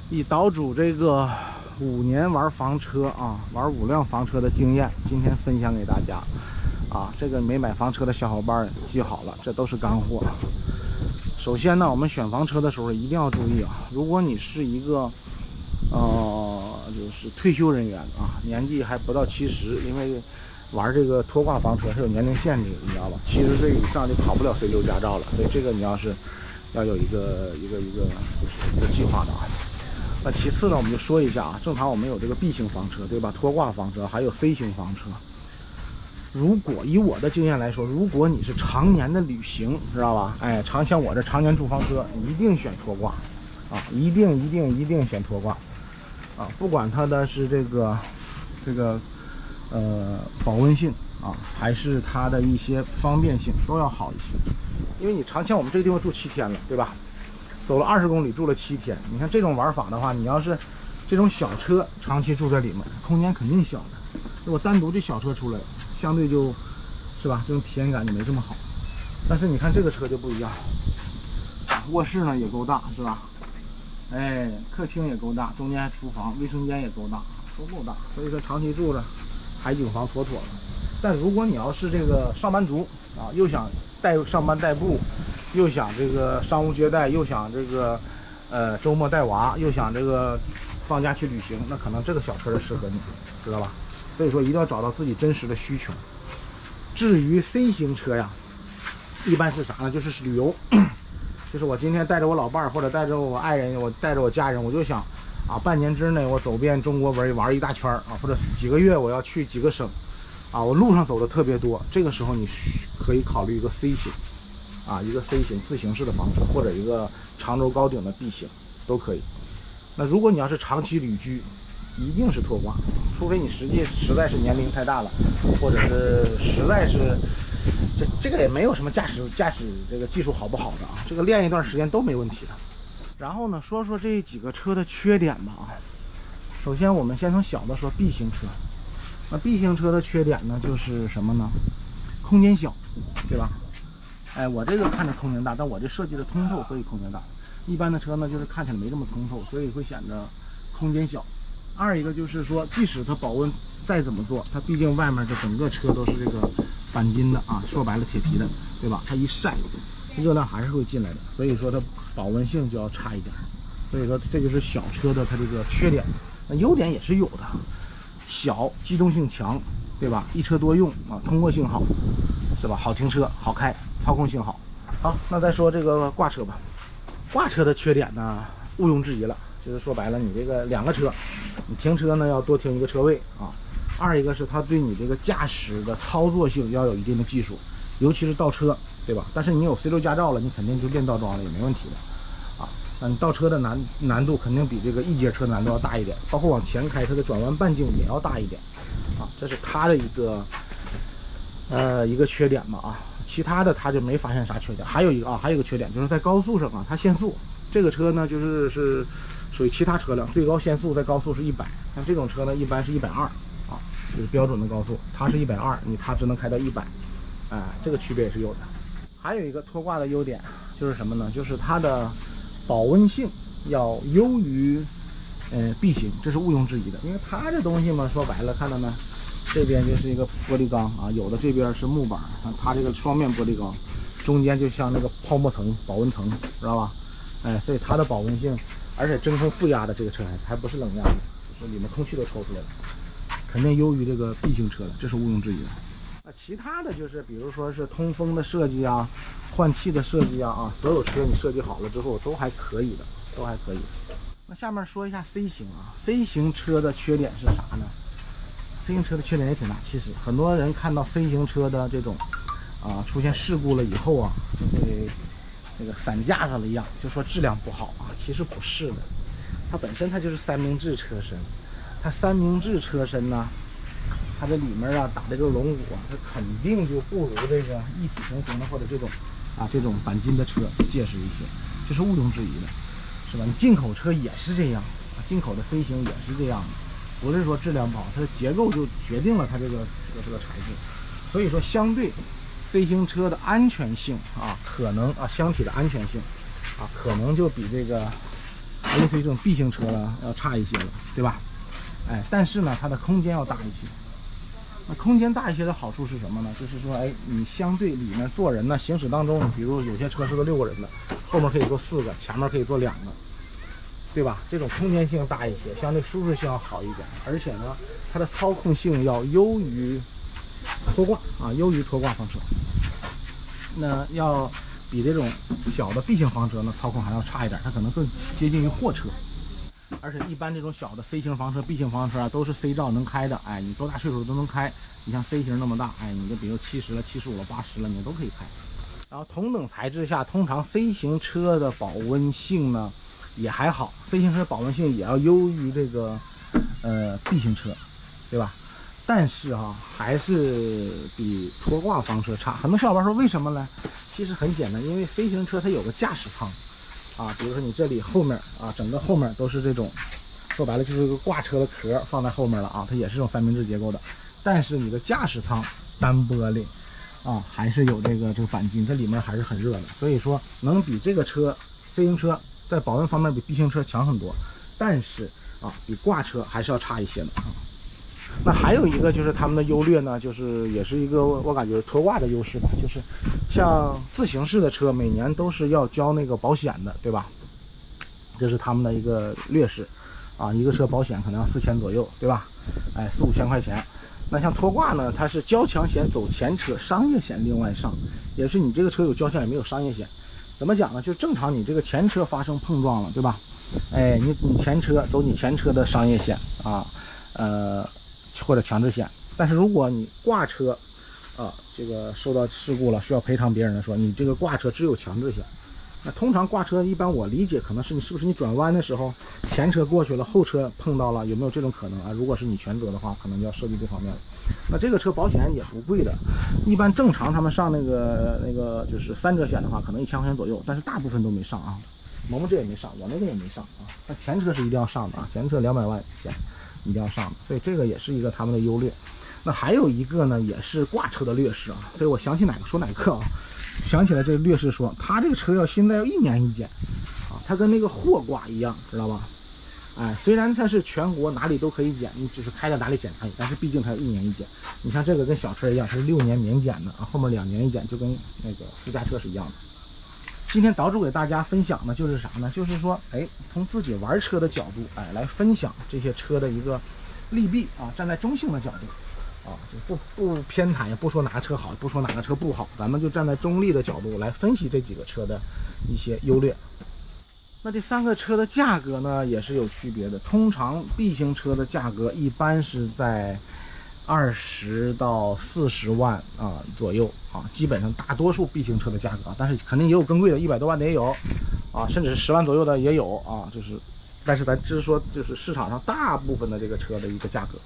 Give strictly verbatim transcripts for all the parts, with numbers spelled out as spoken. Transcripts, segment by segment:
以岛主这个五年玩房车啊，玩五辆房车的经验，今天分享给大家啊。这个没买房车的小伙伴记好了，这都是干货。首先呢，我们选房车的时候一定要注意啊，如果你是一个呃，就是退休人员啊，年纪还不到七十，因为玩这个拖挂房车是有年龄限制，你知道吧？七十岁以上就考不了 C 六 驾照了，所以这个你要是要有一个一个一个就是一个计划的啊。那其次呢，我们就说一下啊，正常我们有这个 B 型房车，对吧？拖挂房车，还有 C 型房车。如果以我的经验来说，如果你是常年的旅行，知道吧？哎，常像我这常年住房车，一定选拖挂啊，一定一定一定选拖挂啊，不管它的是这个这个呃保温性啊，还是它的一些方便性，都要好一些。因为你长像我们这个地方住七天了，对吧？走了二十公里，住了七天。你看这种玩法的话，你要是这种小车长期住在里面，空间肯定小的。如果单独这小车出来，相对就是吧，这种体验感就没这么好。但是你看这个车就不一样，卧室呢也够大，是吧？哎，客厅也够大，中间还厨房，卫生间也够大，都够大。所以说长期住着，海景房妥妥的。但如果你要是这个上班族啊，又想带上班代步，又想这个商务接待，又想这个呃周末带娃，又想这个放假去旅行，那可能这个小车就适合你，知道吧？所以说一定要找到自己真实的需求。至于 C 型车呀，一般是啥呢？就是旅游，就是我今天带着我老伴儿，或者带着我爱人，我带着我家人，我就想啊，半年之内我走遍中国玩玩一大圈啊，或者几个月我要去几个省啊，我路上走的特别多，这个时候你可以考虑一个 C 型啊，一个 C 型自行式的房车，或者一个长轴高顶的 B 型都可以。那如果你要是长期旅居，一定是拖挂，除非你实际实在是年龄太大了，或者是实在是这这个也没有什么驾驶驾驶这个技术好不好的啊，这个练一段时间都没问题的。然后呢，说说这几个车的缺点吧啊。首先我们先从小的说 B 型车，那 B 型车的缺点呢就是什么呢？空间小，对吧？哎，我这个看着空间大，但我这设计的通透，所以空间大。一般的车呢，就是看起来没这么通透，所以会显得空间小。二一个就是说，即使它保温再怎么做，它毕竟外面的整个车都是这个钣金的啊，说白了铁皮的，对吧？它一晒，热量还是会进来的，所以说它保温性就要差一点。所以说这就是小车的它这个缺点。那优点也是有的，小，机动性强，对吧？一车多用啊，通过性好，是吧？好停车，好开，操控性好。好，那再说这个挂车吧。挂车的缺点呢，毋庸置疑了。就是说白了，你这个两个车，你停车呢要多停一个车位啊。二一个是它对你这个驾驶的操作性要有一定的技术，尤其是倒车，对吧？但是你有 C 六 驾照了，你肯定就练倒桩了，也没问题的啊。那你倒车的难难度肯定比这个一节车难度要大一点，包括往前开，它的转弯半径也要大一点啊。这是它的一个呃一个缺点嘛啊。其他的它就没发现啥缺点。还有一个啊，还有一个缺点就是在高速上啊，它限速，这个车呢就是是。属于其他车辆最高限速在高速是一百，像这种车呢一般是一百二啊，就是标准的高速，它是一百二，你它只能开到一百，哎，这个区别也是有的。还有一个拖挂的优点就是什么呢？就是它的保温性要优于呃 B 型，这是毋庸置疑的，因为它这东西嘛，说白了，看到没？这边就是一个玻璃钢啊，有的这边是木板，它这个双面玻璃钢，中间就像那个泡沫层、保温层，知道吧？哎，所以它的保温性。而且真空负压的这个车还还不是冷压的，就是里面空气都抽出来了，肯定优于这个 B 型车的，这是毋庸置疑的。那其他的就是比如说是通风的设计啊，换气的设计啊啊，所有车你设计好了之后都还可以的，都还可以。那下面说一下 C 型啊 ，C 型车的缺点是啥呢 ？C 型车的缺点也挺大，其实很多人看到 C 型车的这种啊出现事故了以后啊，就会。那个散架子了一样，就说质量不好啊，其实不是的，它本身它就是三明治车身，它三明治车身呢，它这里面啊打这个龙骨啊，它肯定就不如这个一体成型的或者这种啊这种钣金的车结实一些，这是毋庸置疑的，是吧？你进口车也是这样，进口的 C 型也是这样的，不是说质量不好，它的结构就决定了它这个这个这个材质，所以说相对。C 型车的安全性啊，可能啊箱体的安全性啊，可能就比这个类似于这种 B 型车呢要差一些了，对吧？哎，但是呢，它的空间要大一些。那空间大一些的好处是什么呢？就是说，哎，你相对里面坐人呢，行驶当中，比如有些车是个六个人的，后面可以坐四个，前面可以坐两个，对吧？这种空间性大一些，相对舒适性要好一点，而且呢，它的操控性要优于拖挂啊，优于拖挂房车。那要比这种小的 B 型房车呢，操控还要差一点，它可能更接近于货车。而且一般这种小的 C 型房车、B 型房车啊，都是 C 照能开的，哎，你多大岁数都能开。你像 C 型那么大，哎，你就比如七十了、七十五了、八十了，你都可以开。然后同等材质下，通常 C 型车的保温性呢也还好 ，C 型车保温性也要优于这个呃 B 型车，对吧？但是哈、啊，还是比拖挂房车差。很多小伙伴说为什么呢？其实很简单，因为 C 型车它有个驾驶舱。啊，比如说你这里后面啊，整个后面都是这种，说白了就是个挂车的壳放在后面了啊，它也是这种三明治结构的。但是你的驾驶舱单玻璃啊，还是有这个这个钣金，这里面还是很热的。所以说能比这个车 C 型车在保温方面比 B 型车强很多，但是啊，比挂车还是要差一些的啊。那还有一个就是他们的优劣呢，就是也是一个我感觉拖挂的优势吧，就是像自行式的车每年都是要交那个保险的，对吧？这是他们的一个劣势啊，一个车保险可能要四千左右，对吧？哎，四五千块钱。那像拖挂呢，它是交强险走前车，商业险另外上，也是你这个车有交强也没有商业险。怎么讲呢？就正常你这个前车发生碰撞了，对吧？哎，你你前车走你前车的商业险啊，呃。或者强制险，但是如果你挂车，啊，这个受到事故了需要赔偿别人的时候，你这个挂车只有强制险。那通常挂车一般我理解可能是你是不是你转弯的时候前车过去了，后车碰到了，有没有这种可能啊？如果是你全责的话，可能就要涉及这方面了。那这个车保险也不贵的，一般正常他们上那个那个就是三者险的话，可能一千块钱左右，但是大部分都没上啊。萌萌这也没上，我那个也没上啊。那前车是一定要上的啊，前车两百万险。一定要上的，所以这个也是一个他们的优劣。那还有一个呢，也是挂车的劣势啊。所以我想起哪个说哪个啊，想起来这个劣势说，它这个车要现在要一年一检啊，它跟那个货挂一样，知道吧？哎，虽然它是全国哪里都可以检，你只是开到哪里检查，但是毕竟它有一年一检。你像这个跟小车一样，它是六年免检的啊，后面两年一检，就跟那个私家车是一样的。今天岛主给大家分享的就是啥呢？就是说，哎，从自己玩车的角度，哎，来分享这些车的一个利弊啊，站在中性的角度啊，就不不偏袒，也不说哪个车好，不说哪个车不好，咱们就站在中立的角度来分析这几个车的一些优劣。那这三个车的价格呢，也是有区别的。通常 B 型车的价格一般是在二十到四十万啊左右啊，基本上大多数 B 型车的价格，但是肯定也有更贵的，一百多万的也有啊，甚至是十万左右的也有啊，就是，但是咱只是说，就是市场上大部分的这个车的一个价格。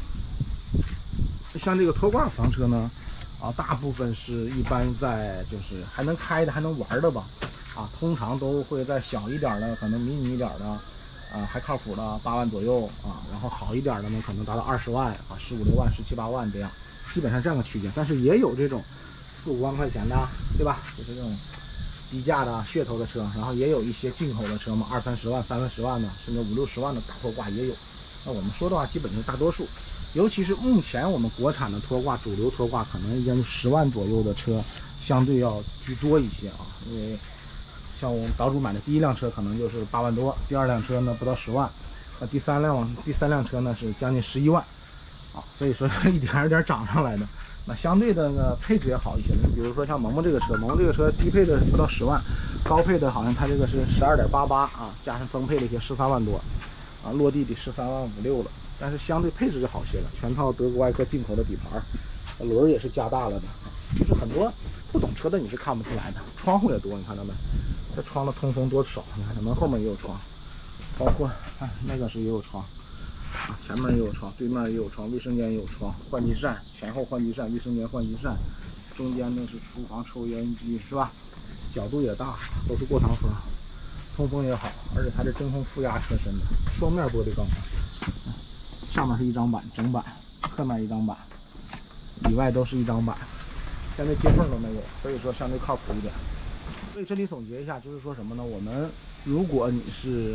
像这个拖挂房车呢，啊，大部分是一般在就是还能开的、还能玩的吧，啊，通常都会在小一点的，可能迷你一点的。啊，还靠谱的八万左右啊，然后好一点的呢，可能达到二十万啊，十五六万、十七八万这样，基本上这样的区间。但是也有这种四五万块钱的，对吧？就是这种低价的噱头的车，然后也有一些进口的车嘛，二三十万、三四十万的，甚至五六十万的大拖挂也有。那我们说的话，基本上大多数，尤其是目前我们国产的拖挂，主流拖挂可能将近十万左右的车，相对要居多一些啊，因为。像我们岛主买的第一辆车可能就是八万多，第二辆车呢不到十万，那第三辆第三辆车呢是将近十一万，啊，所以说一点一点涨上来的。那相对的呢配置也好一些，比如说像萌萌这个车，萌萌这个车低配的不到十万，高配的好像它这个是十二点八八啊，加上增配的一些十三万多，啊，落地得十三万五六了，但是相对配置就好些了，全套德国艾克进口的底盘，轮也是加大了的，就是很多不懂车的你是看不出来的，窗户也多，你看到没？这窗的通风多少？你看门后面也有窗，包括啊那个是也有窗，啊前面也有窗，对面也有窗，卫生间也有窗，换气扇前后换气扇，卫生间换气扇，中间呢是厨房抽油烟机是吧？角度也大，都是过堂风，通风也好，而且它是真空负压车身的，双面玻璃钢板，上面是一张板整板，侧面一张板，里外都是一张板，现在接缝都没有，所以说相对靠谱一点。所以这里总结一下，就是说什么呢？我们如果你是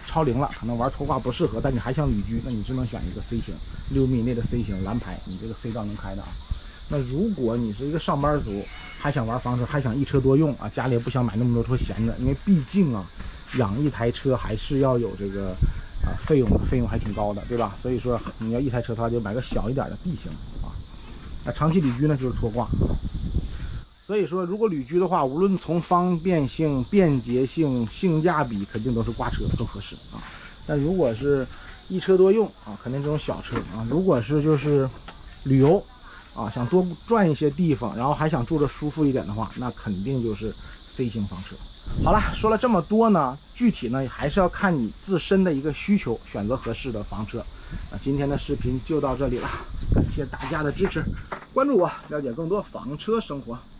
超龄了，可能玩拖挂不适合，但你还想旅居，那你只能选一个 C 型，六米以内的 C 型蓝牌，你这个 C 道能开的啊。那如果你是一个上班族，还想玩房车，还想一车多用啊，家里也不想买那么多车闲着，因为毕竟啊，养一台车还是要有这个啊费用的，费用还挺高的，对吧？所以说你要一台车的话，就买个小一点的 B 型啊。那长期旅居呢，就是拖挂。所以说，如果旅居的话，无论从方便性、便捷性、性价比，肯定都是挂车更合适啊。但如果是一车多用啊，肯定这种小车啊。如果是就是旅游啊，想多转一些地方，然后还想住着舒服一点的话，那肯定就是 C 型房车。好了，说了这么多呢，具体呢还是要看你自身的一个需求，选择合适的房车。那今天的视频就到这里了，感谢大家的支持，关注我，了解更多房车生活。